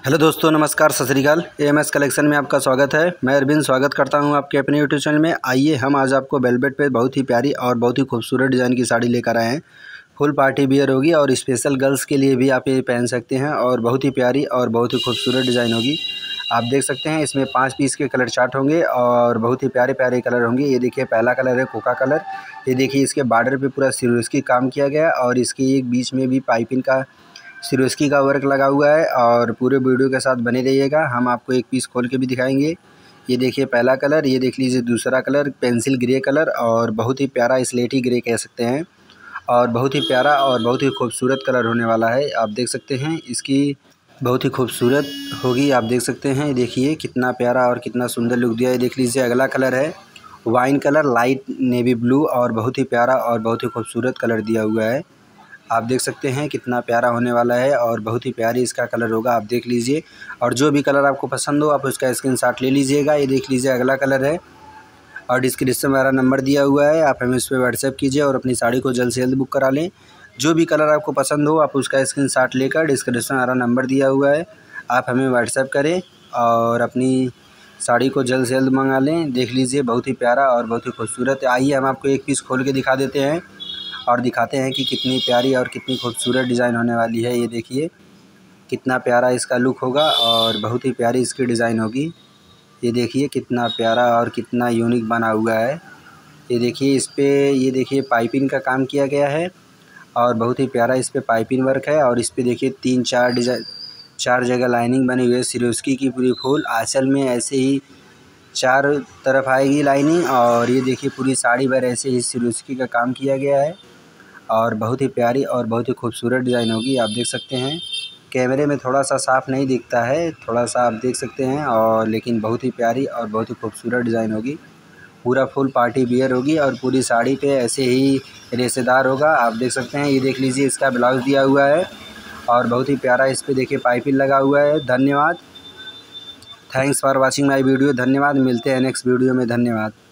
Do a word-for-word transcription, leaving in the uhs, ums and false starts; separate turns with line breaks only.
Hello दोस्तों, नमस्कार, सत श्री अकाल। एएमएस कलेक्शन में आपका स्वागत है। मैं अरविंद स्वागत करता हूं आपके अपने यूट्यूब चैनल में। आइए हम आज आपको वेलवेट पे बहुत ही प्यारी और बहुत ही खूबसूरत डिज़ाइन की साड़ी लेकर आए हैं। फुल पार्टी वियर होगी और स्पेशल गर्ल्स के लिए भी आप ये पहन सकते हैं और बहुत ही प्यारी और बहुत ही खूबसूरत डिज़ाइन होगी। आप देख सकते हैं इसमें पाँच पीस के कलर चार्ट होंगे और बहुत ही प्यारे प्यारे कलर होंगे। ये देखिए पहला कलर है कोका कलर। ये देखिए इसके बॉर्डर पे पूरा सिरोस्की काम किया गया और इसकी एक बीच में भी पाइपिंग का सिरोस्की का वर्क लगा हुआ है। और पूरे वीडियो के साथ बने रहिएगा, हम आपको एक पीस खोल के भी दिखाएंगे। ये देखिए पहला कलर, ये देख लीजिए दूसरा कलर पेंसिल ग्रे कलर और बहुत ही प्यारा स्लेटी ग्रे कह सकते हैं और बहुत ही प्यारा और बहुत ही खूबसूरत कलर होने वाला है। आप देख सकते हैं इसकी बहुत ही खूबसूरत होगी। आप देख सकते हैं, देखिए कितना प्यारा और कितना सुंदर लुक दिया है। देख लीजिए अगला कलर है wine colour light navy blue और बहुत ही प्यारा और बहुत ही खूबसूरत कलर दिया हुआ है। आप देख सकते हैं कितना प्यारा होने वाला है और बहुत ही प्यारी इसका कलर होगा। आप देख लीजिए और जो भी कलर आपको पसंद हो आप उसका स्क्रीनशॉट ले लीजिएगा। ये देख लीजिए अगला कलर है और डिस्क्रिप्शन में मेरा नंबर दिया हुआ है, आप हमें उस पर व्हाट्सएप कीजिए और अपनी साड़ी को जल्द से जल्द बुक करा लें। जो भी कलर आपको पसंद हो आप उसका स्क्रीनशॉट लेकर डिस्क्रिप्शन में मेरा नंबर दिया हुआ है, आप हमें व्हाट्सएप करें और अपनी साड़ी को जल्द से जल्द मंगा लें। देख लीजिए बहुत ही प्यारा और बहुत ही खूबसूरत है। आइए हम आपको एक पीस खोल के दिखा देते हैं और दिखाते हैं कि कितनी प्यारी और कितनी खूबसूरत डिज़ाइन होने वाली है। ये देखिए कितना प्यारा इसका लुक होगा और बहुत ही प्यारी इसकी डिज़ाइन होगी। ये देखिए कितना प्यारा और कितना यूनिक बना हुआ है। ये देखिए इस पे ये देखिए पाइपिंग का काम किया गया है और बहुत ही प्यारा इस पे पाइपिंग वर्क है। और इस पे देखिए तीन चार डिज़ाइन चार जगह लाइनिंग बनी हुई है सिरोस्की की पूरी फुल। आंचल में ऐसे ही चार तरफ आएगी लाइनिंग और ये देखिए पूरी साड़ी भर ऐसे ही सिरोस्की का काम किया गया है और बहुत ही प्यारी और बहुत ही खूबसूरत डिज़ाइन होगी। आप देख सकते हैं कैमरे में थोड़ा सा साफ़ नहीं दिखता है, थोड़ा सा आप देख सकते हैं और लेकिन बहुत ही प्यारी और बहुत ही खूबसूरत डिज़ाइन होगी। पूरा फुल पार्टी वियर होगी और पूरी साड़ी पे ऐसे ही रेशेदार होगा। आप देख सकते हैं, ये देख लीजिए इसका ब्लाउज़ दिया हुआ है और बहुत ही प्यारा इस पे देखिए पाइपिंग लगा हुआ है। धन्यवाद, thanks for watching my video. धन्यवाद, मिलते हैं नेक्स्ट वीडियो में। धन्यवाद।